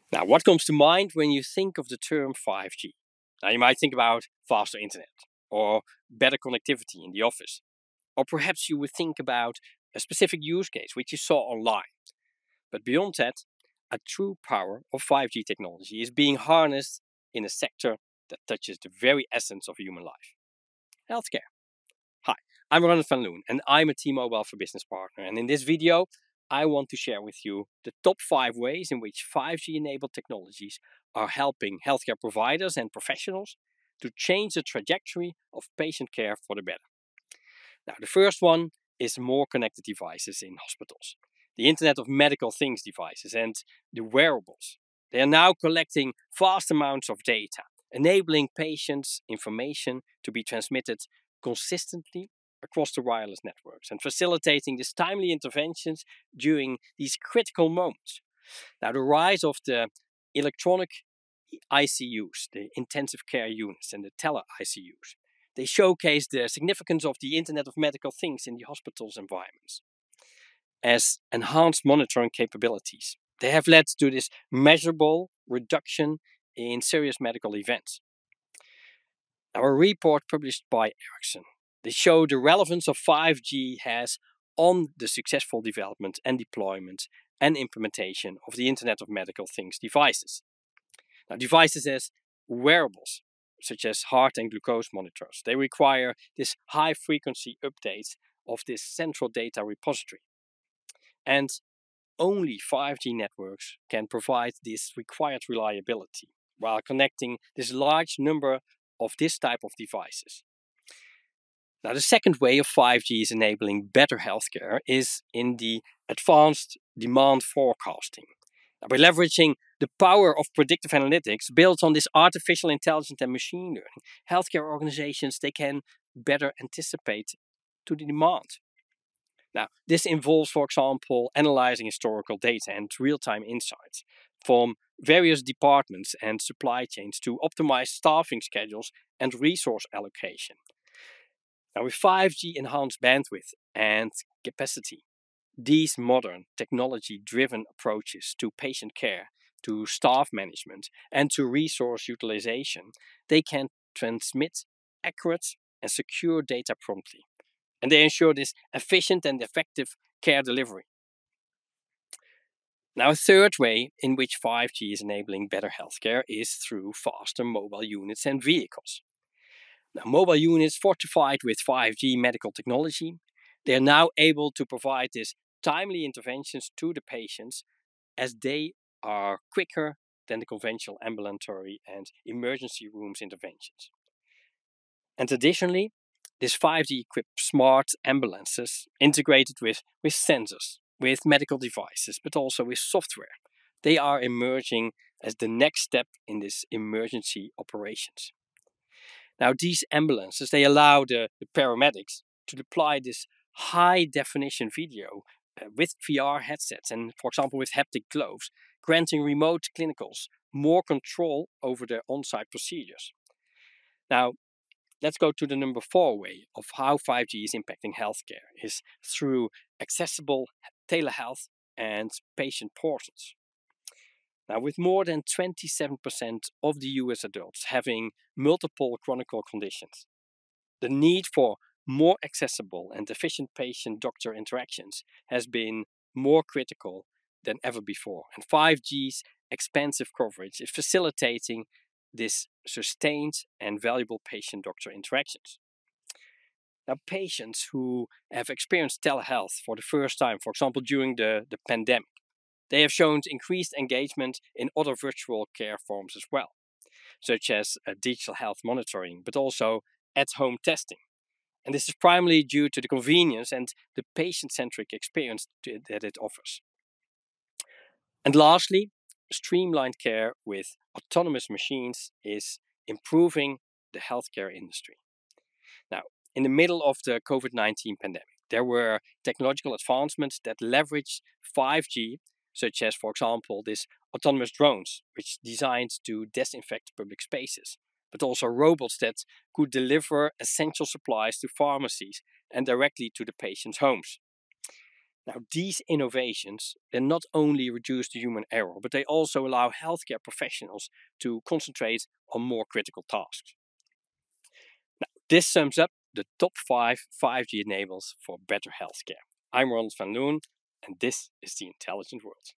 Now, what comes to mind when you think of the term 5G? Now, you might think about faster internet or better connectivity in the office. Or perhaps you would think about a specific use case which you saw online. But beyond that, a true power of 5G technology is being harnessed in a sector that touches the very essence of human life: healthcare. Hi, I'm Ron Fon and I'm a T-Mobile for Business partner. And in this video, I want to share with you the top 5 ways in which 5G enabled technologies are helping healthcare providers and professionals to change the trajectory of patient care for the better. Now, the first one is more connected devices in hospitals. The Internet of Medical Things devices and the wearables. They are now collecting vast amounts of data, enabling patients' information to be transmitted consistently across the wireless networks and facilitating these timely interventions during these critical moments. Now, the rise of the electronic ICUs, the intensive care units, and the tele ICUs, they showcase the significance of the Internet of Medical Things in the hospital's environments as enhanced monitoring capabilities. They have led to this measurable reduction in serious medical events. Now, a report published by Ericsson, they show the relevance of 5G has on the successful development and deployment and implementation of the Internet of Medical Things devices. Now, devices as wearables, such as heart and glucose monitors, they require this high frequency updates of this central data repository. And only 5G networks can provide this required reliability while connecting this large number of this type of devices. Now, the second way of 5G is enabling better healthcare is in the advanced demand forecasting. Now, by leveraging the power of predictive analytics built on this artificial intelligence and machine learning, healthcare organizations, they can better anticipate to the demand. Now, this involves, for example, analyzing historical data and real-time insights from various departments and supply chains to optimize staffing schedules and resource allocation. Now, with 5G enhanced bandwidth and capacity, these modern technology-driven approaches to patient care, to staff management, and to resource utilization, they can transmit accurate and secure data promptly. And they ensure this efficient and effective care delivery. Now, a third way in which 5G is enabling better healthcare is through faster mobile units and vehicles. Now, mobile units fortified with 5G medical technology, they are now able to provide this timely interventions to the patients as they are quicker than the conventional ambulatory and emergency rooms interventions. And additionally, this 5G equipped smart ambulances integrated with sensors, with medical devices, but also with software. They are emerging as the next step in this emergency operations. Now, these ambulances, they allow the paramedics to deploy this high definition video with VR headsets and, for example, with haptic gloves, granting remote clinicals more control over their on-site procedures. Now, let's go to the number 4 way of how 5G is impacting healthcare is through accessible telehealth and patient portals. Now, with more than 27% of the US adults having multiple chronic conditions, the need for more accessible and efficient patient-doctor interactions has been more critical than ever before. And 5G's expansive coverage is facilitating this sustained and valuable patient-doctor interactions. Now, patients who have experienced telehealth for the first time, for example, during the pandemic, they have shown increased engagement in other virtual care forms as well, such as digital health monitoring, but also at-home testing. And this is primarily due to the convenience and the patient-centric experience that it offers. And lastly, streamlined care with autonomous machines is improving the healthcare industry. Now, in the middle of the COVID-19 pandemic, there were technological advancements that leveraged 5G, such as, for example, this autonomous drones, which designed to disinfect public spaces, but also robots that could deliver essential supplies to pharmacies and directly to the patients' homes. Now, these innovations, they not only reduce the human error, but they also allow healthcare professionals to concentrate on more critical tasks. Now, this sums up the top 5 5G enables for better healthcare. I'm Ron Fon, and this is the Intelligent World.